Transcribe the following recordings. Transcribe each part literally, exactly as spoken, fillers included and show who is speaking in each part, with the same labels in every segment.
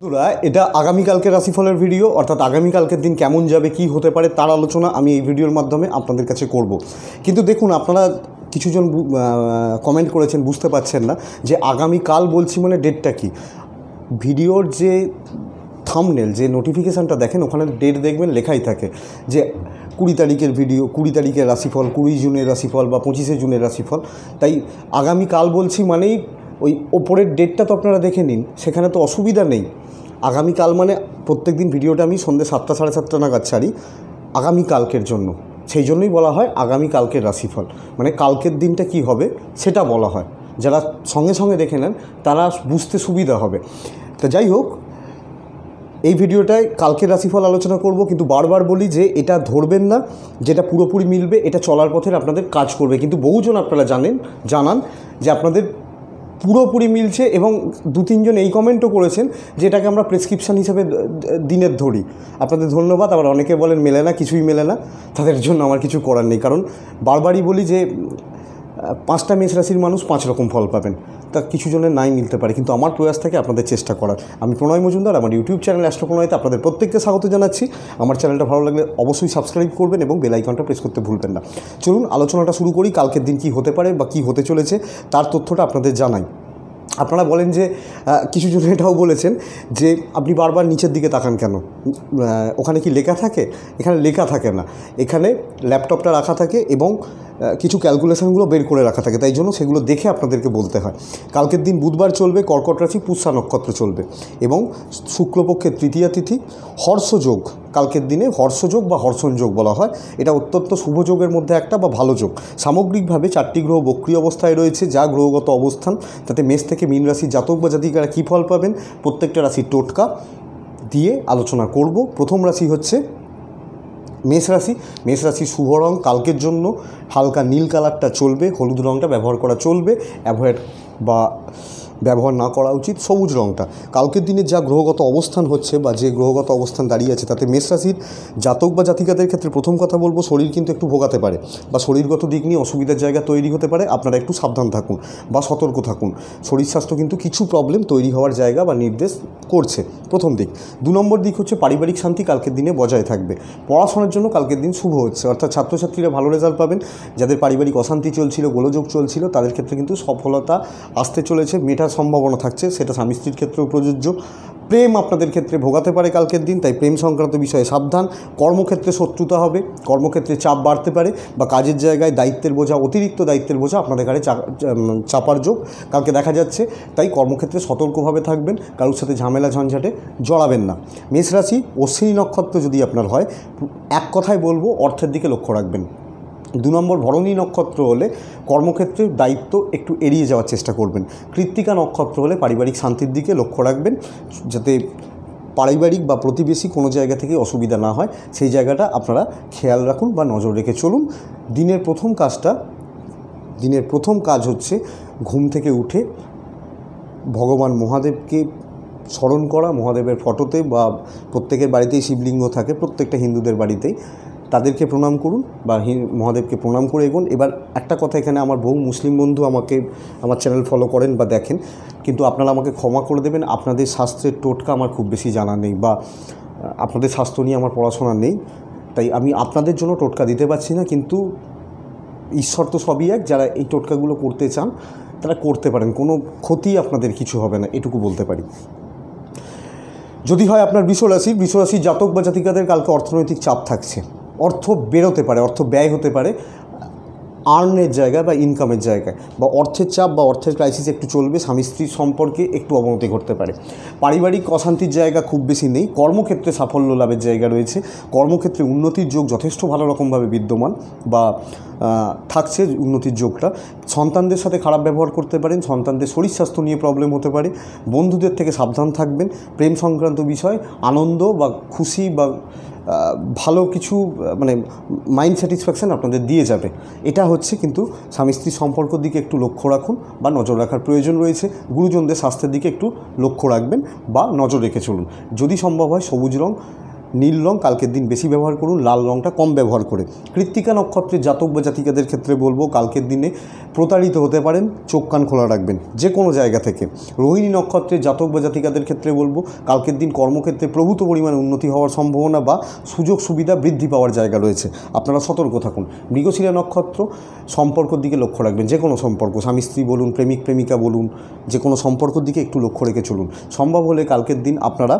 Speaker 1: বন্ধুরা, এটা আগামীকালকের রাশিফলের ভিডিও, অর্থাৎ আগামীকালকের দিন কেমন যাবে, কি হতে পারে তার আলোচনা আমি এই ভিডিওর মাধ্যমে আপনাদের কাছে করব। কিন্তু দেখুন, আপনারা কিছুজন কমেন্ট করেছেন, বুঝতে পারছেন না যে আগামীকাল বলছি মানে ডেটটা কি। ভিডিওর যে থাম্বনেল, যে নোটিফিকেশানটা দেখেন, ওখানে ডেট দেখবেন লেখাই থাকে যে কুড়ি তারিখের ভিডিও, কুড়ি তারিখের রাশিফল, কুড়ি জুনের রাশিফল বা পঁচিশে জুনের রাশিফল। তাই আগামীকাল বলছি মানেই ওই ওপরের ডেটটা তো আপনারা দেখে নিন, সেখানে তো অসুবিধা নেই। আগামীকাল মানে প্রত্যেক দিন ভিডিওটা আমি সন্ধ্যে সাতটা সাড়ে সাতটা নাগাদ ছাড়ি আগামীকালকের জন্য। সেই জন্যই বলা হয় আগামীকালকের রাশিফল, মানে কালকের দিনটা কি হবে সেটা বলা হয়। যারা সঙ্গে সঙ্গে দেখে নেন তারা বুঝতে সুবিধা হবে। তো যাই হোক, এই ভিডিওটায় কালকের রাশিফল আলোচনা করব, কিন্তু বারবার বলি যে এটা ধরবেন না যেটা পুরোপুরি মিলবে, এটা চলার পথের আপনাদের কাজ করবে। কিন্তু বহুজন আপনারা জানেন জানান যে আপনাদের পুরোপুরি মিলছে, এবং দু তিনজন এই কমেন্টও করেছেন যে এটাকে আমরা প্রেসক্রিপশান হিসেবে দিনের ধরি। আপনাদের ধন্যবাদ। আবার অনেকে বলেন মেলে না, কিছুই মেলে না, তাদের জন্য আমার কিছু করার নেই। কারণ বারবারই বলি যে পাঁচটা মেষ রাশির মানুষ পাঁচ রকম ফল পাবেন, তা কিছু জনের নাই মিলতে পারে, কিন্তু আমার প্রয়াস থাকে আপনাদের চেষ্টা করার। আমি প্রণয় মজুমদার, আমার ইউটিউব চ্যানেল অ্যাস্ট্রো প্রণয়তে আপনাদের প্রত্যেককে স্বাগত জানাচ্ছি। আমার চ্যানেলটা ভালো লাগলে অবশ্যই সাবস্ক্রাইব করবেন এবং বেল আইকনটা প্রেস করতে ভুলবেন না। চলুন আলোচনাটা শুরু করি। কালকের দিন কি হতে পারে বা কি হতে চলেছে তার তথ্যটা আপনাদের জানাই। আপনারা বলেন যে কিছু জন এটাও বলেছেন যে আপনি বারবার নিচের দিকে তাকান কেন, ওখানে কি লেখা থাকে? এখানে লেখা থাকে না, এখানে ল্যাপটপটা রাখা থাকে এবং কিছু ক্যালকুলেশনগুলো বের করে রাখা থাকে, তাই জন্য সেগুলো দেখে আপনাদেরকে বলতে হয়। কালকের দিন বুধবার চলবে, কর্কট রাশি, পুষ্যা নক্ষত্র চলবে এবং শুক্লপক্ষের তৃতীয়া তিথি। হর্ষযোগ কালকের দিনে, হর্ষযোগ বা হর্ষণ যোগ বলা হয়। এটা অত্যন্ত শুভ যোগের মধ্যে একটা বা ভালো যোগ। সামগ্রিকভাবে চারটি গ্রহ বক্রী অবস্থায় রয়েছে, যা গ্রহগত অবস্থান, তাতে মেষ থেকে মীন রাশির জাতক বা জাতিকারা কী ফল পাবেন প্রত্যেকটা রাশির টোটকা দিয়ে আলোচনা করব। প্রথম রাশি হচ্ছে মেষ রাশি। মেষ রাশি শুভ রং কালকের জন্য হালকা নীল কালারটা চলবে, হলুদ রংটা ব্যবহার করা চলবে, অ্যাভয়েড বা ব্যবহার না করা উচিত সবুজ রংটা। কালকের দিনে যা গ্রহগত অবস্থান হচ্ছে বা যে গ্রহগত অবস্থান দাঁড়িয়ে আছে, তাতে মেষ রাশির জাতক বা জাতিকাদের ক্ষেত্রে প্রথম কথা বলবো, শরীর কিন্তু একটু ভোগাতে পারে বা শরীরগত দিক নিয়ে অসুবিধার জায়গা তৈরি হতে পারে। আপনারা একটু সাবধান থাকুন বা সতর্ক থাকুন। শরীর স্বাস্থ্য কিন্তু কিছু প্রবলেম তৈরি হওয়ার জায়গা বা নির্দেশ করছে, প্রথম দিক। দু নম্বর দিক হচ্ছে পারিবারিক শান্তি কালকের দিনে বজায় থাকবে। পড়াশোনার জন্য কালকের দিন শুভ হচ্ছে, অর্থাৎ ছাত্রছাত্রীরা ভালো রেজাল্ট পাবেন। যাদের পারিবারিক অশান্তি চলছিল, গোলযোগ চলছিল, তাদের ক্ষেত্রে কিন্তু সফলতা আসতে চলেছে, মেটার সম্ভাবনা থাকছে, সেটা স্বামী স্ত্রীর ক্ষেত্রেও প্রযোজ্য। প্রেম আপনাদের ক্ষেত্রে ভোগাতে পারে কালকের দিন, তাই প্রেম সংক্রান্ত বিষয়ে সাবধান। কর্মক্ষেত্রে শত্রুতা হবে, কর্মক্ষেত্রে চাপ বাড়তে পারে বা কাজের জায়গায় দায়িত্বের বোঝা, অতিরিক্ত দায়িত্বের বোঝা আপনাদের ঘাড়ে চাপার যোগ কালকে দেখা যাচ্ছে। তাই কর্মক্ষেত্রে সতর্কভাবে থাকবেন, কারোর সাথে ঝামেলা ঝঞ্ঝাটে জড়াবেন না। মেষ রাশি অশ্বিনী নক্ষত্র যদি আপনার হয়, এক কথায় বলবো অর্থের দিকে লক্ষ্য রাখবেন। দু নম্বর ভরণী নক্ষত্র হলে কর্মক্ষেত্রে দায়িত্ব একটু এড়িয়ে যাওয়ার চেষ্টা করবেন। কৃত্তিকা নক্ষত্র হলে পারিবারিক শান্তির দিকে লক্ষ্য রাখবেন, যাতে পারিবারিক বা প্রতিবেশী কোনো জায়গা থেকে অসুবিধা না হয়, সেই জায়গাটা আপনারা খেয়াল রাখুন বা নজর রেখে চলুন। দিনের প্রথম কাজটা দিনের প্রথম কাজ হচ্ছে ঘুম থেকে উঠে ভগবান মহাদেবকে স্মরণ করা। মহাদেবের ফটোতে বা প্রত্যেকের বাড়িতেই শিবলিঙ্গ থাকে, প্রত্যেকটা হিন্দুদের বাড়িতেই, তাদেরকে প্রণাম করুন বা মহাদেবকে প্রণাম করে এগোন। এবার একটা কথা, এখানে আমার বহু মুসলিম বন্ধু আমাকে আমার চ্যানেল ফলো করেন বা দেখেন, কিন্তু আপনারা আমাকে ক্ষমা করে দেবেন, আপনাদের শাস্ত্রের টোটকা আমার খুব বেশি জানা নেই বা আপনাদের শাস্ত্র নিয়ে আমার পড়াশোনা নেই, তাই আমি আপনাদের জন্য টোটকা দিতে পারছি না। কিন্তু ঈশ্বর তো সবই এক, যারা এই টোটকাগুলো করতে চান তারা করতে পারেন, কোনো ক্ষতি আপনাদের কিছু হবে না, এটুকু বলতে পারি। যদি হয় আপনার বৃষ রাশি, বৃষ রাশির জাতক বা জাতিকাদের কালকে অর্থনৈতিক চাপ থাকছে। অর্থ বেরোতে পারে, অর্থ ব্যয় হতে পারে আর্নের জায়গায় বা ইনকামের জায়গায়, বা অর্থের চাপ বা অর্থের ক্রাইসিস একটু চলবে। স্বামী স্ত্রীর সম্পর্কে একটু অবনতি ঘটতে পারে। পারিবারিক অশান্তির জায়গা খুব বেশি নেই। কর্মক্ষেত্রে সাফল্য লাভের জায়গা রয়েছে। কর্মক্ষেত্রে উন্নতির যোগ যথেষ্ট ভালো রকমভাবে বিদ্যমান বা থাকছে উন্নতির যোগটা। সন্তানদের সাথে খারাপ ব্যবহার করতে পারেন, সন্তানদের শরীর স্বাস্থ্য নিয়ে প্রবলেম হতে পারে। বন্ধুদের থেকে সাবধান থাকবেন। প্রেম সংক্রান্ত বিষয় আনন্দ বা খুশি বা ভালো কিছু, মানে মাইন্ড স্যাটিসফ্যাকশান আপনাদের দিয়ে যাবে, এটা হচ্ছে। কিন্তু স্বামী স্ত্রীর সম্পর্কের দিকে একটু লক্ষ্য রাখুন বা নজর রাখার প্রয়োজন রয়েছে। গুরুজনদের স্বাস্থ্যের দিকে একটু লক্ষ্য রাখবেন বা নজর রেখে চলুন। যদি সম্ভব হয় সবুজ রং নীল রং কালকের দিন বেশি ব্যবহার করুন, লাল রংটা কম ব্যবহার করে। কৃত্তিকা নক্ষত্রের জাতক বা জাতিকাদের ক্ষেত্রে বলবো কালকের দিনে প্রতারিত হতে পারেন, চোখ কান খোলা রাখবেন যে কোনো জায়গা থেকে। রোহিণী নক্ষত্রের জাতক বা জাতিকাদের ক্ষেত্রে বলবো কালকের দিন কর্মক্ষেত্রে প্রভূত পরিমাণে উন্নতি হওয়ার সম্ভাবনা বা সুযোগ সুবিধা বৃদ্ধি পাওয়ার জায়গা রয়েছে, আপনারা সতর্ক থাকুন। মৃগশিরা নক্ষত্র সম্পর্কের দিকে লক্ষ্য রাখবেন, যে কোনো সম্পর্ক, স্বামী স্ত্রী বলুন, প্রেমিক প্রেমিকা বলুন, যে কোনো সম্পর্কের দিকে একটু লক্ষ্য রেখে চলুন। সম্ভব হলে কালকের দিন আপনারা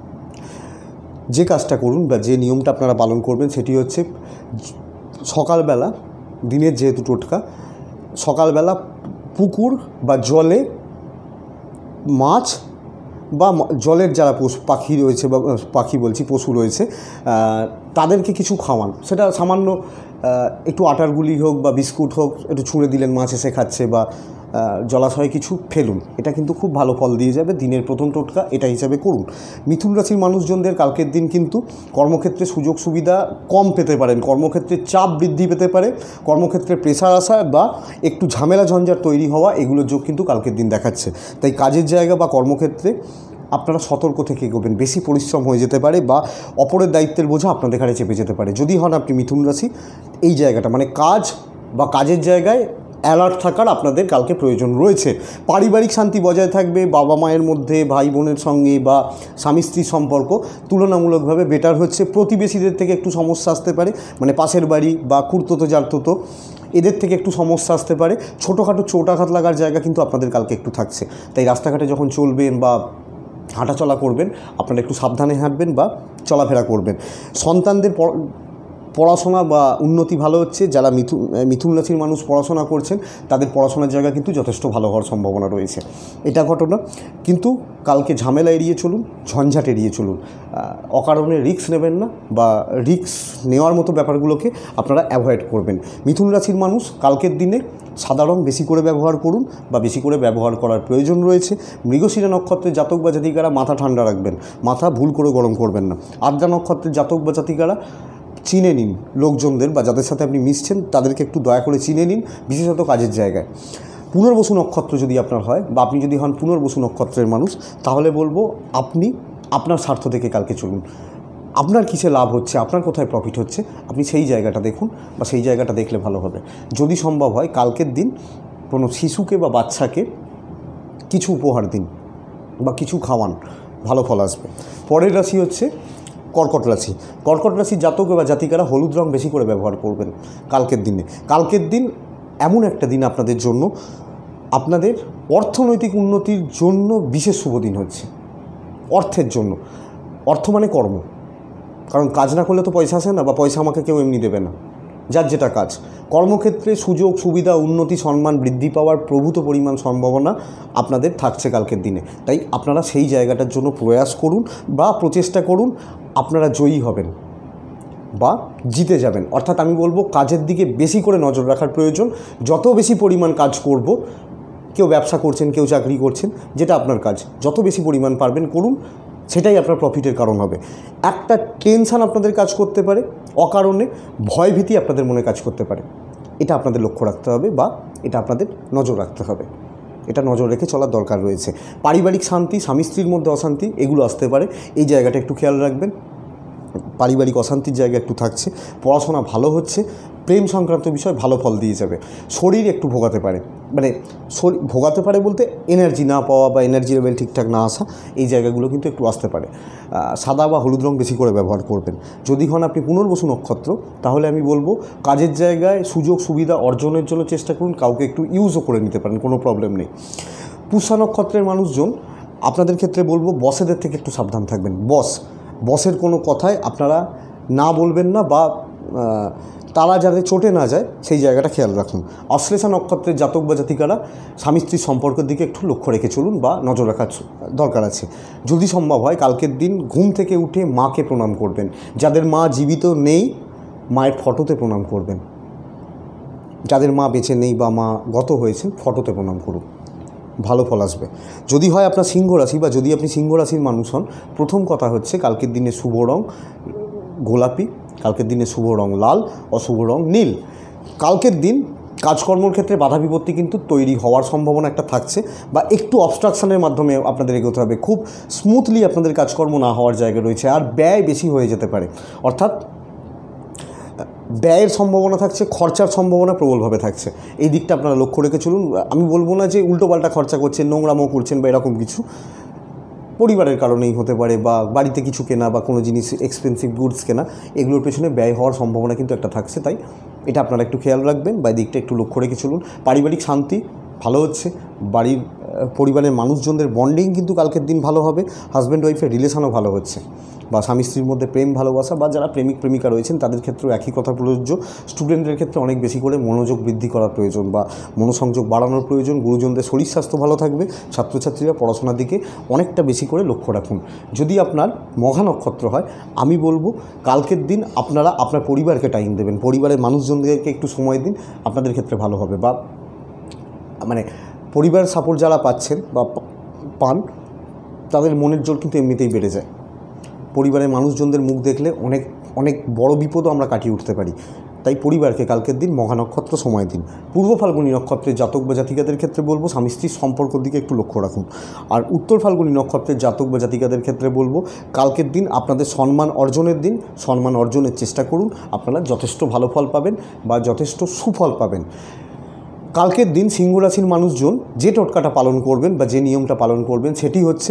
Speaker 1: যে কাজটা করুন বা যে নিয়মটা আপনারা পালন করবেন সেটি হচ্ছে সকালবেলা, দিনের যেহেতু টোটকা, সকালবেলা পুকুর বা জলে মাছ বা জলের যারা পশু পাখি রয়েছে বা পাখি বলছি পশু রয়েছে তাদেরকে কিছু খাওয়ান। সেটা সামান্য একটু আটার গুলি হোক বা বিস্কুট হোক, একটু ছুঁড়ে দিলেন, মাছ এসে খাচ্ছে, বা জলাশয়ে কিছু ফেলুন, এটা কিন্তু খুব ভালো ফল দিয়ে যাবে। দিনের প্রথম টোটকা এটা হিসাবে করুন। মিথুন রাশির মানুষজনদের কালকের দিন কিন্তু কর্মক্ষেত্রে সুযোগ সুবিধা কম পেতে পারেন, কর্মক্ষেত্রে চাপ বৃদ্ধি পেতে পারে, কর্মক্ষেত্রে প্রেশার আসা বা একটু ঝামেলা ঝঞ্ঝাট তৈরি হওয়া, এগুলোর যোগ কিন্তু কালকের দিন দেখাচ্ছে। তাই কাজের জায়গা বা কর্মক্ষেত্রে আপনারা সতর্ক থেকে এগোবেন, বেশি পরিশ্রম হয়ে যেতে পারে বা অপরের দায়িত্বের বোঝা আপনাদের ঘাড়ে চেপে যেতে পারে। যদি হন আপনি মিথুন রাশি, এই জায়গাটা মানে কাজ বা কাজের জায়গায় অ্যালার্ট থাকার আপনাদের কালকে প্রয়োজন রয়েছে। পারিবারিক শান্তি বজায় থাকবে, বাবা মায়ের মধ্যে, ভাই বোনের সঙ্গে বা স্বামী স্ত্রীর সম্পর্ক তুলনামূলকভাবে বেটার হচ্ছে। প্রতিবেশীদের থেকে একটু সমস্যা আসতে পারে, মানে পাশের বাড়ি বা খুঁড়তো জারতো এদের থেকে একটু সমস্যা আসতে পারে। ছোটোখাটো চোটাঘাত লাগার জায়গা কিন্তু আপনাদের কালকে একটু থাকছে। তাই রাস্তাঘাটে যখন চলবেন বা হাঁটাচলা করবেন আপনারা একটু সাবধানে হাঁটবেন বা চলাফেরা করবেন। সন্তানদের পড়াশোনা বা উন্নতি ভালো হচ্ছে। যারা মিথুন মিথুন রাশির মানুষ পড়াশোনা করছেন তাদের পড়াশোনার জায়গা কিন্তু যথেষ্ট ভালো হওয়ার সম্ভাবনা রয়েছে, এটা ঘটনা। কিন্তু কালকে ঝামেলা এড়িয়ে চলুন, ঝঞ্ঝাট এড়িয়ে চলুন, অকারণে রিস্ক নেবেন না বা রিস্ক নেওয়ার মতো ব্যাপারগুলোকে আপনারা অ্যাভয়েড করবেন। মিথুন রাশির মানুষ কালকের দিনে সাদা রং বেশি করে ব্যবহার করুন বা বেশি করে ব্যবহার করার প্রয়োজন রয়েছে। মৃগশিরা নক্ষত্রের জাতক বা জাতিকারা মাথা ঠান্ডা রাখবেন, মাথা ভুল করে গরম করবেন না। আদ্রা নক্ষত্রের জাতক বা জাতিকারা চিনে নিন লোকজনদের বা যাদের সাথে আপনি মিশছেন তাদেরকে একটু দয়া করে চিনে নিন, বিশেষত কাজের জায়গায়। পুনর্বসু নক্ষত্র যদি আপনার হয় বা আপনি যদি হন পুনর্বসু নক্ষত্রের মানুষ, তাহলে বলবো আপনি আপনার স্বার্থ থেকে কালকে চলুন। আপনার কিসে লাভ হচ্ছে, আপনার কোথায় প্রফিট হচ্ছে, আপনি সেই জায়গাটা দেখুন বা সেই জায়গাটা দেখলে ভালো হবে। যদি সম্ভব হয় কালকের দিন কোনো শিশুকে বা বাচ্চাকে কিছু উপহার দিন বা কিছু খাওয়ান, ভালো ফল আসবে। পরের রাশি হচ্ছে কর্কট রাশি। কর্কট রাশির জাতক বা জাতিকারা হলুদ রং বেশি করে ব্যবহার করবেন কালকের দিনে। কালকের দিন এমন একটা দিন আপনাদের জন্য, আপনাদের অর্থনৈতিক উন্নতির জন্য বিশেষ শুভ দিন হচ্ছে। অর্থের জন্য, অর্থ মানে কর্ম, কারণ কাজ না করলে তো পয়সা আসে না বা পয়সা আমাকে কেউ এমনি দেবে না। যার যেটা কাজ, কর্মক্ষেত্রে সুযোগ সুবিধা উন্নতি সম্মান বৃদ্ধি পাওয়ার প্রভূত পরিমাণ সম্ভাবনা আপনাদের থাকছে কালকের দিনে। তাই আপনারা সেই জায়গাটার জন্য প্রয়াস করুন বা প্রচেষ্টা করুন, আপনারা জয়ী হবেন বা জিতে যাবেন। অর্থাৎ আমি বলবো কাজের দিকে বেশি করে নজর রাখার প্রয়োজন। যত বেশি পরিমাণ কাজ করব, কেউ ব্যবসা করছেন, কেউ চাকরি করছেন, যেটা আপনার কাজ যত বেশি পরিমাণ পারবেন করুন, সেটাই আপনার প্রফিটের কারণ হবে। একটা টেনশান আপনাদের কাজ করতে পারে, অকারণে ভয়ভীতি আপনাদের মনে কাজ করতে পারে, এটা আপনাদের লক্ষ্য রাখতে হবে বা এটা আপনাদের নজর রাখতে হবে, এটা নজর রেখে চলার দরকার রয়েছে। পারিবারিক শান্তি, স্বামী স্ত্রীর মধ্যে অশান্তি, এগুলো আসতে পারে, এই জায়গাটা একটু খেয়াল রাখবেন। পারিবারিক অশান্তির জায়গা একটু থাকছে। পড়াশোনা ভালো হচ্ছে, প্রেম সংক্রান্ত বিষয় ভালো ফল দিয়ে যাবে। শরীর একটু ভোগাতে পারে, মানে শরীর ভোগাতে পারে বলতে এনার্জি না পাওয়া বা এনার্জি লেভেল ঠিকঠাক না আসা, এই জায়গাগুলো কিন্তু একটু আসতে পারে। সাদা বা হলুদ রং বেশি করে ব্যবহার করবেন। যদি হন আপনি পুনর্বসু নক্ষত্র, তাহলে আমি বলবো কাজের জায়গায় সুযোগ সুবিধা অর্জনের জন্য চেষ্টা করুন, কাউকে একটু ইউজও করে নিতে পারেন, কোনো প্রবলেম নেই। পুষা নক্ষত্রের মানুষজন, আপনাদের ক্ষেত্রে বলবো বসেদের থেকে একটু সাবধান থাকবেন। বস বসের কোনো কথায় আপনারা না বলবেন না বা তারা যাতে চটে না যায় সেই জায়গাটা খেয়াল রাখুন। অশ্লেষা নক্ষত্রের জাতক বা জাতিকারা স্বামী স্ত্রীর সম্পর্কের দিকে একটু লক্ষ্য রেখে চলুন বা নজর রাখার দরকার আছে। যদি সম্ভব হয় কালকের দিন ঘুম থেকে উঠে মাকে প্রণাম করবেন। যাদের মা জীবিত নেই, মায়ের ফটোতে প্রণাম করবেন। যাদের মা বেঁচে নেই বা মা গত হয়েছেন, ফটোতে প্রণাম করুন, ভালো ফল আসবে। যদি হয় আপনার সিংহ রাশি বা যদি আপনি সিংহ রাশির মানুষ হন, প্রথম কথা হচ্ছে কালকের দিনে শুভ রং গোলাপি, কালকের দিনে শুভ রং লাল, অশুভ রং নীল। কালকের দিন কাজকর্মের ক্ষেত্রে বাধা বিপত্তি কিন্তু তৈরি হওয়ার সম্ভাবনা একটা থাকছে, বা একটু অবস্ট্রাকশনের মাধ্যমে আপনাদের এগোতে হবে। খুব স্মুথলি আপনাদের কাজকর্ম না হওয়ার জায়গা রয়েছে, আর ব্যয় বেশি হয়ে যেতে পারে। অর্থাৎ ব্যয়ের সম্ভাবনা থাকছে, খরচার সম্ভাবনা প্রবলভাবে থাকছে। এই দিকটা আপনারা লক্ষ্য রেখে চলুন। আমি বলবো না যে উল্টোপাল্টা খরচা করছেন, নোংরামো করছেন বা এরকম কিছু, পরিবারের কারণেই হতে পারে, বা বাড়িতে কিছু কেনা বা কোনো জিনিস এক্সপেন্সিভ গুডস কেনা, এগুলোর পেছনে ব্যয় হওয়ার সম্ভাবনা কিন্তু একটা থাকছে। তাই এটা আপনারা একটু খেয়াল রাখবেন বা দিকটা একটু লক্ষ্য রেখে চলুন। পারিবারিক শান্তি ভালো হচ্ছে, বাড়ির পরিবারের মানুষজনদের বন্ডিং কিন্তু কালকের দিন ভালো হবে, হাজব্যান্ড ওয়াইফের রিলেশনও ভালো হচ্ছে, বা স্বামী স্ত্রীর মধ্যে প্রেম ভালোবাসা, বা যারা প্রেমিক প্রেমিকা রয়েছেন তাদের ক্ষেত্রেও একই কথা প্রযোজ্য। স্টুডেন্টদের ক্ষেত্রে অনেক বেশি করে মনোযোগ বৃদ্ধি করার প্রয়োজন বা মনোসংযোগ বাড়ানোর প্রয়োজন। গুরুজনদের শরীর স্বাস্থ্য ভালো থাকবে। ছাত্রছাত্রীরা পড়াশোনার দিকে অনেকটা বেশি করে লক্ষ্য রাখুন। যদি আপনার মঘা নক্ষত্র হয়, আমি বলবো কালকের দিন আপনারা আপনার পরিবারকে টাইম দেবেন, পরিবারের মানুষজনদেরকে একটু সময় দিন, আপনাদের ক্ষেত্রে ভালো হবে। বা মানে পরিবার সাপোর্ট যারা পাচ্ছেন বা পান, তাদের মনের জোর কিন্তু এমনিতেই বেড়ে যায়। পরিবারের মানুষজনদের মুখ দেখলে অনেক অনেক বড় বিপদও আমরা কাটিয়ে উঠতে পারি। তাই পরিবারকে কালকের দিন মঘা নক্ষত্র সময় দিন। পূর্ব ফাল্গুনী নক্ষত্রের জাতক বা জাতিকাদের ক্ষেত্রে বলবো স্বামী স্ত্রীর সম্পর্কের দিকে একটু লক্ষ্য রাখুন। আর উত্তর ফাল্গুনী নক্ষত্রের জাতক বা জাতিকাদের ক্ষেত্রে বলবো কালকের দিন আপনাদের সম্মান অর্জনের দিন, সম্মান অর্জনের চেষ্টা করুন, আপনারা যথেষ্ট ভালো ফল পাবেন বা যথেষ্ট সুফল পাবেন। কালকের দিন সিংহ রাশির মানুষজন যে টোটকাটা পালন করবেন বা যে নিয়মটা পালন করবেন সেটি হচ্ছে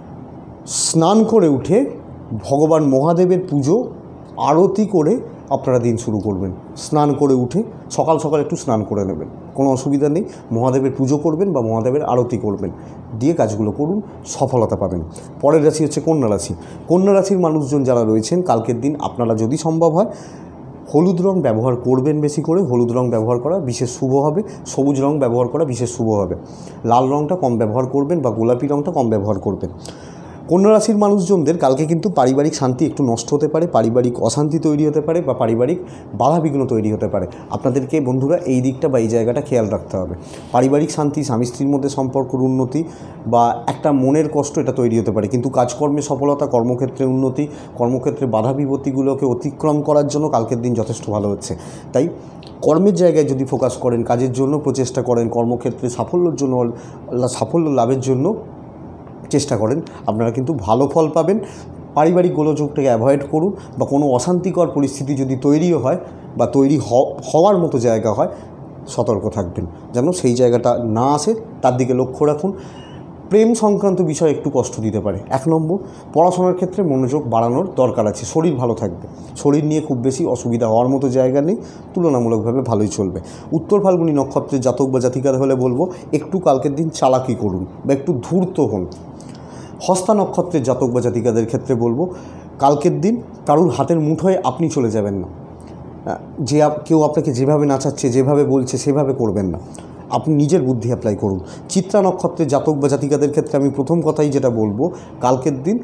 Speaker 1: স্নান করে উঠে ভগবান মহাদেবের পুজো আরতি করে আপনারা দিন শুরু করবেন। স্নান করে উঠে সকাল সকাল একটু স্নান করে নেবেন, কোনো অসুবিধা নেই। মহাদেবের পুজো করবেন বা মহাদেবের আরতি করবেন, দিয়ে কাজগুলো করুন, সফলতা পাবেন। পরের রাশি হচ্ছে কন্যা রাশি। কন্যা রাশির মানুষজন যারা রয়েছেন কালকের দিন আপনারা যদি সম্ভব হয় হলুদ রং ব্যবহার করবেন বেশি করে। হলুদ রং ব্যবহার করা বিশেষ শুভ হবে। সবুজ রং ব্যবহার করা বিশেষ শুভ হবে। লাল রংটা কম ব্যবহার করবেন বা গোলাপি রংটা কম ব্যবহার করবেন। কন্যা রাশির মানুষজনদের কালকে কিন্তু পারিবারিক শান্তি একটু নষ্ট হতে পারে, পারিবারিক অশান্তি তৈরি হতে পারে বা পারিবারিক বাধাবিঘ্ন তৈরি হতে পারে। আপনাদেরকে বন্ধুরা এই দিকটা বা এই জায়গাটা খেয়াল রাখতে হবে। পারিবারিক শান্তি, স্বামী স্ত্রীর মধ্যে সম্পর্কের উন্নতি বা একটা মনের কষ্ট এটা তৈরি হতে পারে, কিন্তু কাজকর্মে সফলতা, কর্মক্ষেত্রে উন্নতি, কর্মক্ষেত্রে বাধা বিপত্তিগুলোকে অতিক্রম করার জন্য কালকের দিন যথেষ্ট ভালো হচ্ছে। তাই কর্মের জায়গায় যদি ফোকাস করেন, কাজের জন্য প্রচেষ্টা করেন, কর্মক্ষেত্রে সাফল্যের জন্য সাফল্য লাভের জন্য চেষ্টা করেন, আপনারা কিন্তু ভালো ফল পাবেন। পারিবারিক গোলযোগটাকে অ্যাভয়েড করুন, বা কোনো অশান্তিকর পরিস্থিতি যদি তৈরিও হয় বা তৈরি হওয়ার মতো জায়গা হয়, সতর্ক থাকবেন যেন সেই জায়গাটা না আসে, তার দিকে লক্ষ্য রাখুন। প্রেম সংক্রান্ত বিষয় একটু কষ্ট দিতে পারে। এক নম্বর, পড়াশোনার ক্ষেত্রে মনোযোগ বাড়ানোর দরকার আছে। শরীর ভালো থাকবে, শরীর নিয়ে খুব বেশি অসুবিধা হওয়ার মতো জায়গা নেই, তুলনামূলকভাবে ভালোই চলবে। উত্তর ফাল্গুনী নক্ষত্রের জাতক বা জাতিকার হলে বলবো একটু কালকের দিন চালাকি করুন বা একটু ধূর্ত হন। হস্তা নক্ষত্রের জাতক বা জাতিকাদের ক্ষেত্রে বলবো কালকের দিন কারুর হাতের মুঠোয় আপনি চলে যাবেন না। যে কেউ আপনাকে যেভাবে নাচাচ্ছে, যেভাবে বলছে সেভাবে করবেন না, আপনি নিজের বুদ্ধি অ্যাপ্লাই করুন। চিত্রা নক্ষত্রের জাতক বা জাতিকাদের ক্ষেত্রে আমি প্রথম কথাই যেটা বলবো কালকের দিন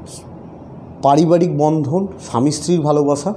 Speaker 1: পারিবারিক বন্ধন, স্বামী স্ত্রীর ভালোবাসা,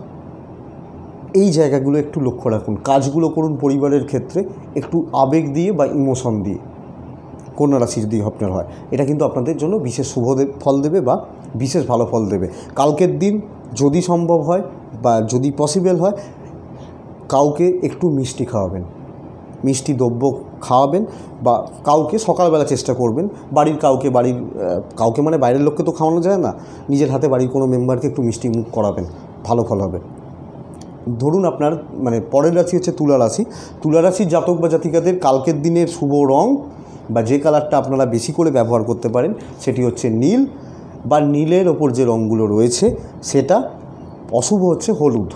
Speaker 1: এই জায়গাগুলো একটু লক্ষ্য রাখুন। কাজগুলো করুন পরিবারের ক্ষেত্রে একটু আবেগ দিয়ে বা ইমোশন দিয়ে। কন্যা রাশি যদি আপনার হয়, এটা কিন্তু আপনাদের জন্য বিশেষ শুভ ফল দেবে বা বিশেষ ভালো ফল দেবে। কালকের দিন যদি সম্ভব হয় বা যদি পসিবল হয় কাউকে একটু মিষ্টি খাওয়াবেন, মিষ্টি দ্রব্য খাওয়াবেন বা কাউকে সকালবেলা চেষ্টা করবেন, বাড়ির কাউকে, বাড়ির কাউকে মানে বাইরের লোককে তো খাওয়ানো যায় না, নিজের হাতে বাড়ির কোনো মেম্বারকে একটু মিষ্টি মুখ করাবেন, ভালো ফল হবে। ধরুন আপনার মানে পরের রাশি হচ্ছে তুলা রাশি। তুলা রাশির জাতক বা জাতিকাদের কালকের দিনের শুভ রং বা যে কালারটা আপনারা বেশি করে ব্যবহার করতে পারেন সেটি হচ্ছে নীল, বা নীলের ওপর যে রঙগুলো রয়েছে সেটা অশুভ হচ্ছে হলুদ।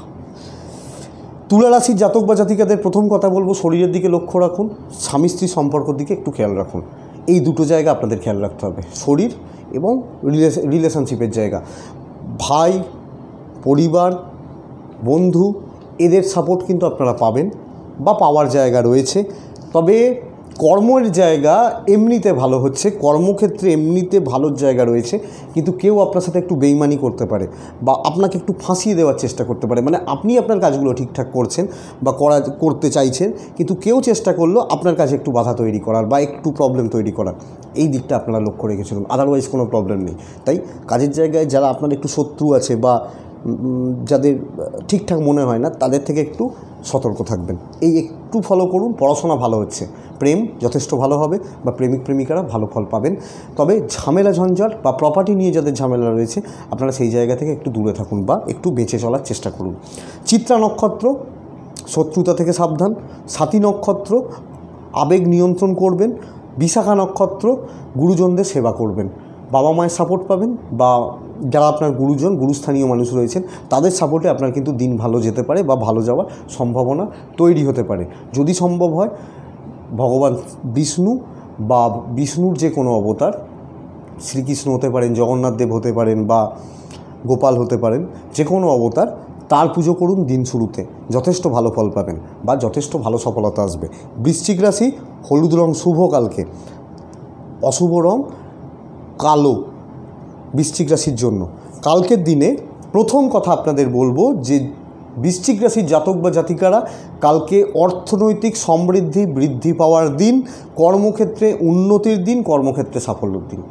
Speaker 1: তুলা রাশির জাতক বা জাতিকাদের প্রথম কথা বলবো শরীরের দিকে লক্ষ্য রাখুন, স্বামী স্ত্রী সম্পর্কের দিকে একটু খেয়াল রাখুন। এই দুটো জায়গা আপনাদের খেয়াল রাখতে হবে, শরীর এবং রিলেশনশিপের জায়গা। ভাই, পরিবার, বন্ধু, এদের সাপোর্ট কিন্তু আপনারা পাবেন বা পাওয়ার জায়গা রয়েছে। তবে কর্মের জায়গা এমনিতে ভালো হচ্ছে, কর্মক্ষেত্রে এমনিতে ভালো জায়গা রয়েছে, কিন্তু কেউ আপনার সাথে একটু বেইমানি করতে পারে বা আপনাকে একটু ফাঁসিয়ে দেওয়ার চেষ্টা করতে পারে। মানে আপনি আপনার কাজগুলো ঠিকঠাক করছেন বা করা করতে চাইছেন, কিন্তু কেউ চেষ্টা করলো আপনার কাছে একটু বাধা তৈরি করার বা একটু প্রবলেম তৈরি করার। এই দিকটা আপনারা লক্ষ্য রেখেছিলেন, আদারওয়াইজ কোনো প্রবলেম নেই। তাই কাজের জায়গায় যারা আপনার একটু শত্রু আছে বা যাদের ঠিকঠাক মনে হয় না, তাদের থেকে একটু সতর্ক থাকবেন। এই একটু ফলো করুন। পড়াশোনা ভালো হচ্ছে, প্রেম যথেষ্ট ভালো হবে বা প্রেমিক প্রেমিকারা ভালো ফল পাবেন। তবে ঝামেলা ঝঞ্ঝাট বা প্রপার্টি নিয়ে যাদের ঝামেলা রয়েছে আপনারা সেই জায়গা থেকে একটু দূরে থাকুন বা একটু বেঁচে চলার চেষ্টা করুন। চিত্রা নক্ষত্র, শত্রুতা থেকে সাবধান। স্বাতী নক্ষত্র, আবেগ নিয়ন্ত্রণ করবেন। বিশাখা নক্ষত্র, গুরুজনদের সেবা করবেন, বাবা মায়ের সাপোর্ট পাবেন বা যারা আপনার গুরুজন গুরুস্থানীয় মানুষ রয়েছেন তাদের সাপোর্টে আপনার কিন্তু দিন ভালো যেতে পারে বা ভালো যাওয়ার সম্ভাবনা তৈরি হতে পারে। যদি সম্ভব হয় ভগবান বিষ্ণু বা বিষ্ণুর যে কোনো অবতার, শ্রীকৃষ্ণ হতে পারেন, জগন্নাথ দেব হতে পারেন বা গোপাল হতে পারেন, যে কোনো অবতার তার পুজো করুন দিন শুরুতে, যথেষ্ট ভালো ফল পাবেন বা যথেষ্ট ভালো সফলতা আসবে। বৃশ্চিক রাশি, হলুদ রং শুভ কালকে, অশুভ রং কালো বৃশ্চিক রাশির জন্য। কালকের দিনে প্রথম কথা আপনাদের বলবো যে বৃশ্চিক রাশির জাতক বা জাতিকারা কালকে অর্থনৈতিক সমৃদ্ধি বৃদ্ধি পাওয়ার দিন, কর্মক্ষেত্রে উন্নতির দিন, কর্মক্ষেত্রে সাফল্যের দিন,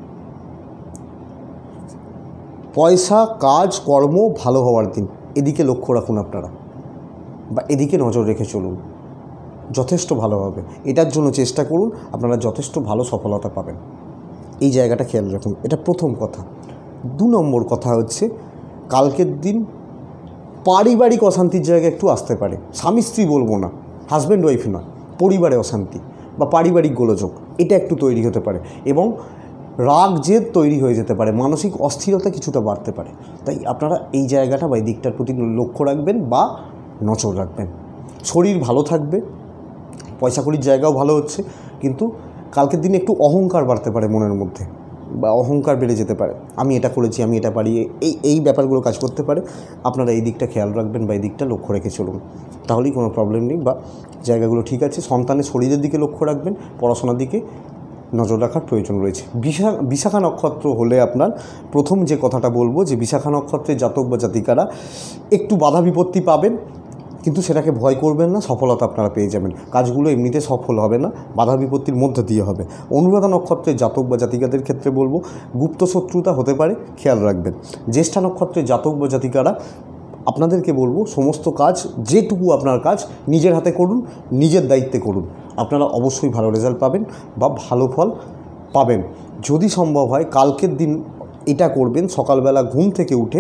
Speaker 1: পয়সা কাজ কর্ম ভালো হওয়ার দিন। এদিকে লক্ষ্য রাখুন আপনারা বা এদিকে নজর রেখে চলুন, যথেষ্ট ভালো হবে। এটার জন্য চেষ্টা করুন, আপনারা যথেষ্ট ভালো সফলতা পাবেন। এই জায়গাটা খেয়াল রাখুন, এটা প্রথম কথা। দু নম্বর কথা হচ্ছে কালকের দিন পারিবারিক অশান্তির জায়গা একটু আসতে পারে। স্বামী স্ত্রী বলবো না, হাজব্যান্ড ওয়াইফ না, পরিবারে অশান্তি বা পারিবারিক গোলযোগ এটা একটু তৈরি হতে পারে এবং রাগ জেদ তৈরি হয়ে যেতে পারে, মানসিক অস্থিরতা কিছুটা বাড়তে পারে। তাই আপনারা এই জায়গাটা বা এই দিকটার প্রতি লক্ষ্য রাখবেন বা নজর রাখবেন। শরীর ভালো থাকবে, পয়সা কড়ির জায়গাও ভালো হচ্ছে, কিন্তু কালকের দিনে একটু অহংকার বাড়তে পারে মনের মধ্যে বা অহংকার বেড়ে যেতে পারে। আমি এটা করেছি, আমি এটা পারি, এই এই ব্যাপারগুলো কাজ করতে পারে। আপনারা এই দিকটা খেয়াল রাখবেন বা এই দিকটা লক্ষ্য রেখে চলুন, তাহলেই কোনো প্রবলেম নেই বা জায়গাগুলো ঠিক আছে। সন্তানের শরীরের দিকে লক্ষ্য রাখবেন, পড়াশোনার দিকে নজর রাখার প্রয়োজন রয়েছে। বিশা বিশাখা নক্ষত্র হলে আপনার প্রথম যে কথাটা বলবো যে বিশাখা নক্ষত্রের জাতক বা জাতিকারা একটু বাধা বিপত্তি পাবেন, কিন্তু সেটাকে ভয় করবেন না, সফলতা আপনারা পেয়ে যাবেন। কাজগুলো এমনিতে সফল হবে না, বাধা বিপত্তির মধ্যে দিয়ে হবে। অনুরাধা নক্ষত্রের জাতক বা জাতিকাদের ক্ষেত্রে বলবো গুপ্ত শত্রুতা হতে পারে, খেয়াল রাখবেন। জ্যেষ্ঠা নক্ষত্রের জাতক বা জাতিকারা আপনাদেরকে বলবো সমস্ত কাজ যেটুকু আপনার কাজ নিজের হাতে করুন, নিজের দায়িত্বে করুন, আপনারা অবশ্যই ভালো রেজাল্ট পাবেন বা ভালো ফল পাবেন। যদি সম্ভব হয় কালকের দিন এটা করবেন, সকালবেলা ঘুম থেকে উঠে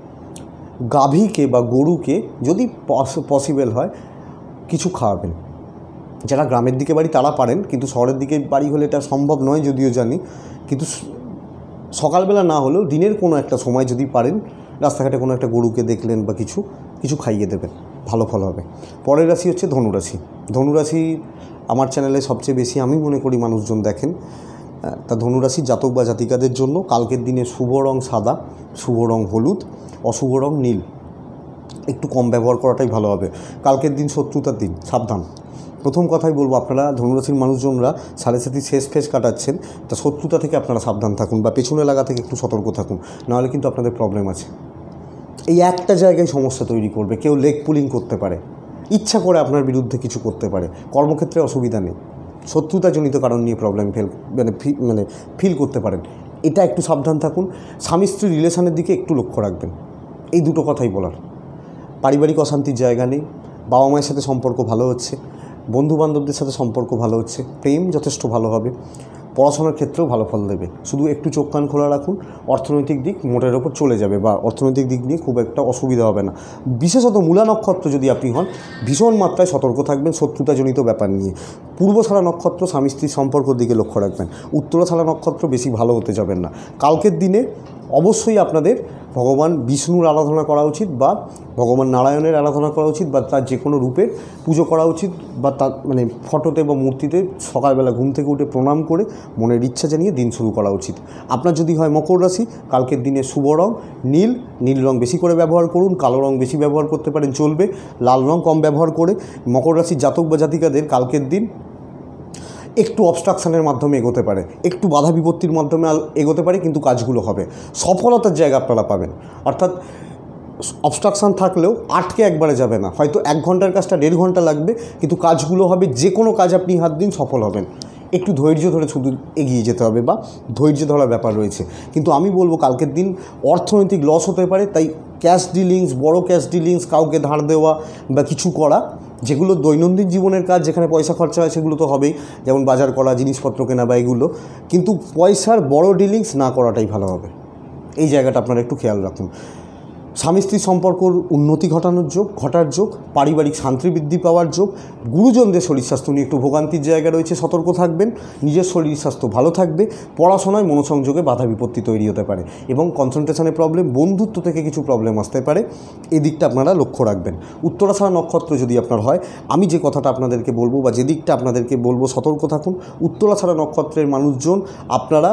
Speaker 1: গাভীকে বা গরুকে যদি পসিবল হয় কিছু খাওয়াবেন। যারা গ্রামের দিকে বাড়ি তারা পারেন, কিন্তু শহরের দিকে বাড়ি হলে এটা সম্ভব নয় যদিও জানি, কিন্তু সকালবেলা না হলেও দিনের কোনো একটা সময় যদি পারেন রাস্তাঘাটে কোনো একটা গরুকে দেখলেন বা কিছু কিছু খাইয়ে দেবেন, ভালো ফল হবে। পরের রাশি হচ্ছে ধনুরাশি। ধনুরাশি আমার চ্যানেলে সবচেয়ে বেশি আমি মনে করি মানুষজন দেখেন। তা ধনুরাশির জাতক বা জাতিকাদের জন্য কালকের দিনে শুভ রং সাদা, শুভ রং হলুদ, অশুভ রং নীল। একটু কম ব্যবহার করাটাই ভালো হবে। কালকের দিন শত্রুতার দিন, সাবধান। প্রথম কথাই বলবো আপনারা ধনুরাশির মানুষজনরা সাড়ে সাথে শেষ ফেস কাটাচ্ছেন, তা শত্রুতা থেকে আপনারা সাবধান থাকুন বা পেছনে লাগা থেকে একটু সতর্ক থাকুন, নাহলে কিন্তু আপনাদের প্রবলেম আছে। এই একটা জায়গায় সমস্যা তৈরি করবে, কেউ লেগ পুলিং করতে পারে, ইচ্ছা করে আপনার বিরুদ্ধে কিছু করতে পারে। কর্মক্ষেত্রে অসুবিধা নেই, শত্রুতাজনিত কারণ নিয়ে প্রবলেম ফেল মানে মানে ফিল করতে পারেন, এটা একটু সাবধান থাকুন। স্বামী স্ত্রী রিলেশনের দিকে একটু লক্ষ্য রাখবেন, এই দুটো কথাই বলার। পারিবারিক অশান্তির জায়গা নেই, বাবা মায়ের সাথে সম্পর্ক ভালো হচ্ছে, বন্ধুবান্ধবদের সাথে সম্পর্ক ভালো হচ্ছে, প্রেম যথেষ্ট ভালো হবে, পড়াশোনার ক্ষেত্রেও ভালো ফল দেবে। শুধু একটু চোখ কান খোলা রাখুন, অর্থনৈতিক দিক মোটের ওপর চলে যাবে বা অর্থনৈতিক দিক নিয়ে খুব একটা অসুবিধা হবে না। বিশেষত মূলা নক্ষত্র যদি আপনি হন, ভীষণ মাত্রায় সতর্ক থাকবেন শত্রুতাজনিত ব্যাপার নিয়ে। পূর্বশালা নক্ষত্র স্বামী স্ত্রীর সম্পর্কের দিকে লক্ষ্য রাখবেন। উত্তরশালা নক্ষত্র বেশি ভালো হতে যাবেন না। কালকের দিনে অবশ্যই আপনাদের ভগবান বিষ্ণুর আরাধনা করা উচিত বা ভগবান নারায়ণের আরাধনা করা উচিত বা তার যে কোনো রূপের পুজো করা উচিত বা তার মানে ফটোতে বা মূর্তিতে সকালবেলা ঘুম থেকে উঠে প্রণাম করে মনের ইচ্ছা জানিয়ে দিন শুরু করা উচিত। আপনার যদি হয় মকর রাশি, কালকের দিনে শুভ রং নীল, নীল রং বেশি করে ব্যবহার করুন, কালো রং বেশি ব্যবহার করতে পারেন চলবে, লাল রং কম ব্যবহার করে। মকর রাশির জাতক বা জাতিকাদের কালকের দিন একটু অবস্ট্রাকশানের মাধ্যমে এগোতে পারে, একটু বাধা বিপত্তির মাধ্যমে এগোতে পারে, কিন্তু কাজগুলো হবে, সফলতার জায়গা আপনারা পাবেন। অর্থাৎ অবস্ট্রাকশান থাকলেও আটকে একবারে যাবে না, হয়তো এক ঘন্টার কাজটা দেড় ঘন্টা লাগবে, কিন্তু কাজগুলো হবে, যে কোনো কাজ আপনি হাত দিন সফল হবেন। একটু ধৈর্য ধরে শুধু এগিয়ে যেতে হবে বা ধৈর্য ধরার ব্যাপার রয়েছে। কিন্তু আমি বলবো কালকের দিন অর্থনৈতিক লস হতে পারে, তাই ক্যাশ ডিলিংস, বড় ক্যাশ ডিলিংস, কাউকে ধার দেওয়া বা কিছু করা যেগুলো দৈনন্দিন জীবনের কাজ, যেখানে পয়সা খরচা হয় সেগুলো তো হবেই, যেমন বাজার করা, জিনিসপত্র কেনা বা এগুলো, কিন্তু পয়সার বড় ডিলিংস না করাটাই ভালো হবে। এই জায়গাটা আপনারা একটু খেয়াল রাখুন। স্বামী স্ত্রীর সম্পর্কর উন্নতি ঘটানোর যোগ, ঘটার যোগ, পারিবারিক শান্তি বৃদ্ধি পাওয়ার যোগ, গুরুজনদের শরীর স্বাস্থ্য নিয়ে একটু ভোগান্তির জায়গা রয়েছে, সতর্ক থাকবেন, নিজের শরীর স্বাস্থ্য ভালো থাকবে, পড়াশোনায় মনোসংযোগে বাধা বিপত্তি তৈরি হতে পারে এবং কনসেন্ট্রেশনের প্রবলেম, বন্ধুত্ব থেকে কিছু প্রবলেম আসতে পারে, এদিকটা আপনারা লক্ষ্য রাখবেন। উত্তরাষাঢ়া নক্ষত্র যদি আপনার হয়, আমি যে কথাটা আপনাদেরকে বলবো বা যে দিকটা আপনাদেরকে বলবো, সতর্ক থাকুন। উত্তরাষাঢ়া নক্ষত্রের মানুষজন আপনারা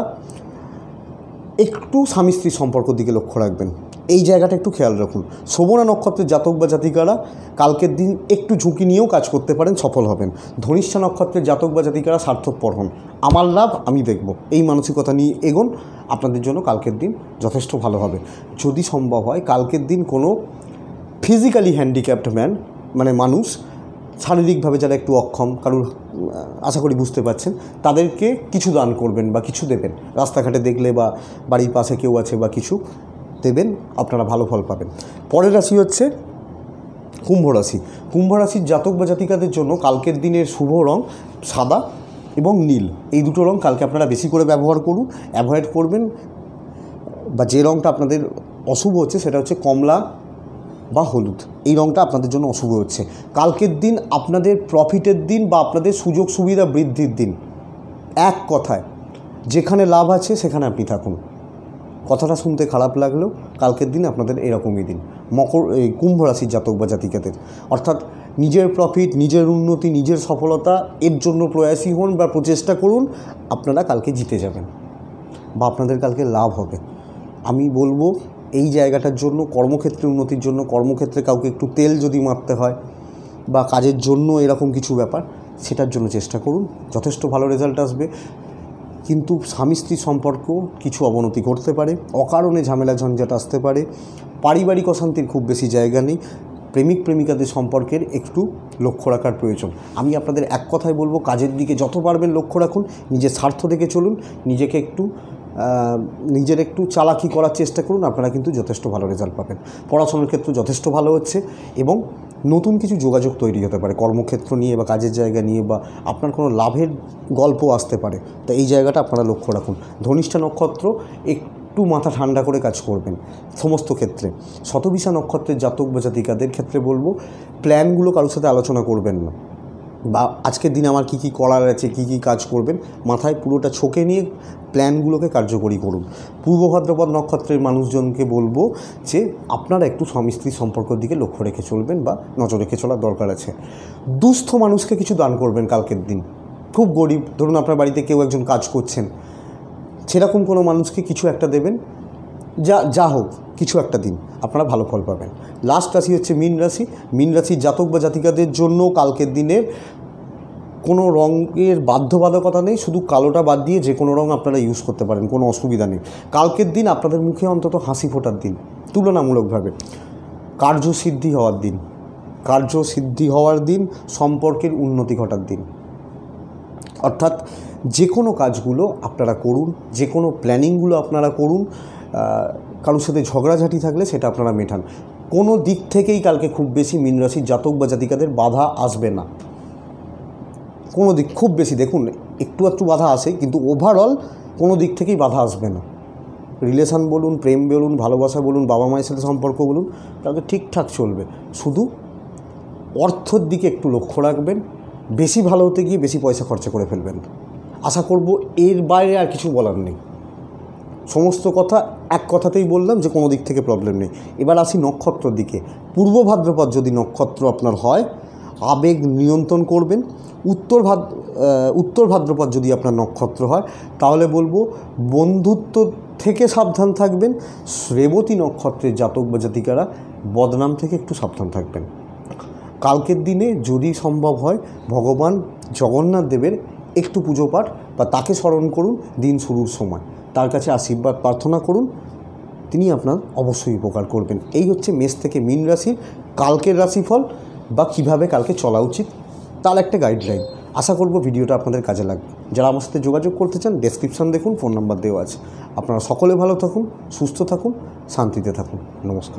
Speaker 1: একটু স্বামী স্ত্রীর সম্পর্কের দিকে লক্ষ্য রাখবেন, এই জায়গাটা একটু খেয়াল রাখুন। শোভনা নক্ষত্রের জাতক বা জাতিকারা কালকের দিন একটু ঝুঁকি নিয়েও কাজ করতে পারেন, সফল হবেন। ধনিষ্ঠা নক্ষত্রের জাতক বা জাতিকারা স্বার্থপর হন, আমার লাভ আমি দেখব, এই মানসিকতা নিয়ে এগোন, আপনাদের জন্য কালকের দিন যথেষ্ট ভালো হবে। যদি সম্ভব হয় কালকের দিন কোনো ফিজিক্যালি হ্যান্ডিক্যাপড ম্যান, মানে মানুষ শারীরিকভাবে যারা একটু অক্ষম, কারুর আশা করি বুঝতে পারছেন, তাদেরকে কিছু দান করবেন বা কিছু দেবেন। রাস্তাঘাটে দেখলে বা বাড়ির পাশে কেউ আছে বা কিছু দেবেন, আপনারা ভালো ফল পাবেন। পরের রাশি হচ্ছে কুম্ভ রাশি। কুম্ভ রাশির জাতক বা জাতিকাদের জন্য কালকের দিনের শুভ রং সাদা এবং নীল, এই দুটো রং কালকে আপনারা বেশি করে ব্যবহার করুন। অ্যাভয়েড করবেন বা যে রংটা আপনাদের অশুভ হচ্ছে সেটা হচ্ছে কমলা বা হলুদ, এই রংটা আপনাদের জন্য অশুভ হচ্ছে। কালকের দিন আপনাদের প্রফিটের দিন বা আপনাদের সুযোগ সুবিধা বৃদ্ধির দিন। এক কথায় যেখানে লাভ আছে সেখানে আপনি থাকুন। কথাটা শুনতে খারাপ লাগলেও কালকের দিন আপনাদের এরকমই দিন। মকর এই কুম্ভ রাশির জাতক বা জাতিকাদের, অর্থাৎ নিজের প্রফিট, নিজের উন্নতি, নিজের সফলতা, এর জন্য প্রয়াসী হন বা প্রচেষ্টা করুন, আপনারা কালকে জিতে যাবেন বা আপনাদের কালকে লাভ হবে। আমি বলবো এই জায়গাটার জন্য, কর্মক্ষেত্রে উন্নতির জন্য, কর্মক্ষেত্রে কাউকে একটু তেল যদি মারতে হয় বা কাজের জন্য এরকম কিছু ব্যাপার, সেটার জন্য চেষ্টা করুন, যথেষ্ট ভালো রেজাল্ট আসবে। কিন্তু স্বামী স্ত্রীর সম্পর্ক কিছু অবনতি ঘটতে পারে, অকারণে ঝামেলা ঝঞ্ঝাট আসতে পারে, পারিবারিক অশান্তির খুব বেশি জায়গা নেই, প্রেমিক প্রেমিকাদের সম্পর্কের একটু লক্ষ্য রাখার প্রয়োজন। আমি আপনাদের এক কথায় বলবো, কাজের দিকে যত পারবেন লক্ষ্য রাখুন, নিজের স্বার্থ দেখে চলুন, নিজেকে একটু নিজের একটু চালাকি করার চেষ্টা করুন, আপনারা কিন্তু যথেষ্ট ভালো রেজাল্ট পাবেন। পড়াশোনার ক্ষেত্রে যথেষ্ট ভালো হচ্ছে এবং নতুন কিছু যোগাযোগ তৈরি হতে পারে কর্মক্ষেত্র নিয়ে বা কাজের জায়গা নিয়ে, বা আপনার কোনো লাভের গল্প আসতে পারে, তো এই জায়গাটা আপনারা লক্ষ্য রাখুন। ধনিষ্ঠা নক্ষত্র একটু মাথা ঠান্ডা করে কাজ করবেন সমস্ত ক্ষেত্রে। শতবিশা নক্ষত্রের জাতক বা জাতিকাদের ক্ষেত্রে বলবো, প্ল্যানগুলো কারোর সাথে আলোচনা করবেন না, বা আজকের দিন আমার কী কী করার আছে, কী কী কাজ করবেন, মাথায় পুরোটা ছকে নিয়ে প্ল্যানগুলোকে কার্যকরী করুন। পূর্ব ভাদ্রপদ নক্ষত্রের মানুষজনকে বলবো যে আপনারা একটু স্বামী স্ত্রীর সম্পর্কের দিকে লক্ষ্য রেখে চলবেন বা নজর রেখে চলার দরকার আছে। দুস্থ মানুষকে কিছু দান করবেন কালকের দিন। খুব গরিব, ধরুন আপনার বাড়িতে কেউ একজন কাজ করছেন, সেরকম কোনো মানুষকে কিছু একটা দেবেন, যা যা হোক কিছু একটা দিন, আপনারা ভালো ফল পাবেন। লাস্ট রাশি হচ্ছে মীন রাশি। মীন রাশির জাতক বা জাতিকাদের জন্য কালকের দিনের কোনো রঙের বাধ্যবাধকতা নেই, শুধু কালোটা বাদ দিয়ে যে কোনো রঙ আপনারা ইউজ করতে পারেন, কোনো অসুবিধা নেই। কালকের দিন আপনাদের মুখে অন্তত হাসি ফোটার দিন, তুলনামূলকভাবে কার্যসিদ্ধি হওয়ার দিন, কার্যসিদ্ধি হওয়ার দিন, সম্পর্কের উন্নতি ঘটার দিন। অর্থাৎ যে কোনো কাজগুলো আপনারা করুন, যে কোনো প্ল্যানিংগুলো আপনারা করুন, কারোর সাথে ঝগড়াঝাটি থাকলে সেটা আপনারা মেটান। কোনো দিক থেকেই কালকে খুব বেশি মীন রাশির জাতক বা জাতিকাদের বাধা আসবে না, কোনো দিক খুব বেশি, দেখুন একটু একটু বাধা আসে, কিন্তু ওভারঅল কোনো দিক থেকেই বাধা আসবে না। রিলেশান বলুন, প্রেম বলুন, ভালোবাসা বলুন, বাবা মায়ের সাথে সম্পর্ক বলুন, তাহলে ঠিকঠাক চলবে। শুধু অর্থর দিকে একটু লক্ষ্য রাখবেন, বেশি ভালো হতে গিয়ে বেশি পয়সা খরচা করে ফেলবেন। আশা করব এর বাইরে আর কিছু বলার নেই, সমস্ত কথা এক কথাতেই বললাম যে কোনো দিক থেকে প্রবলেম নেই। এবার আসি নক্ষত্রের দিকে। পূর্ব ভাদ্রপদ যদি নক্ষত্র আপনার হয়, আবেগ নিয়ন্ত্রণ করবেন। উত্তর ভাদ উত্তর ভাদ্রপদ যদি আপনার নক্ষত্র হয়, তাহলে বলবো বন্ধুত্ব থেকে সাবধান থাকবেন। রেবতী নক্ষত্রের জাতক বা জাতিকারা বদনাম থেকে একটু সাবধান থাকবেন। কালকের দিনে যদি সম্ভব হয় ভগবান জগন্নাথ দেবের একটু পুজো পাঠ বা তাকে স্মরণ করুন দিন শুরুর সময়, তার কাছে আশীর্বাদ প্রার্থনা করুন, তিনি আপনার অবশ্যই উপকার করবেন। এই হচ্ছে মেষ থেকে মীন রাশির কালকের রাশিফল বা কীভাবে কালকে চলা উচিত তার একটা গাইডলাইন। আশা করব ভিডিওটা আপনাদের কাজে লাগবে। যারা আমার সাথে যোগাযোগ করতে চান ডেসক্রিপশন দেখুন, ফোন নাম্বার দেওয়া আছে। আপনারা সকলে ভালো থাকুন, সুস্থ থাকুন, শান্তিতে থাকুন। নমস্কার।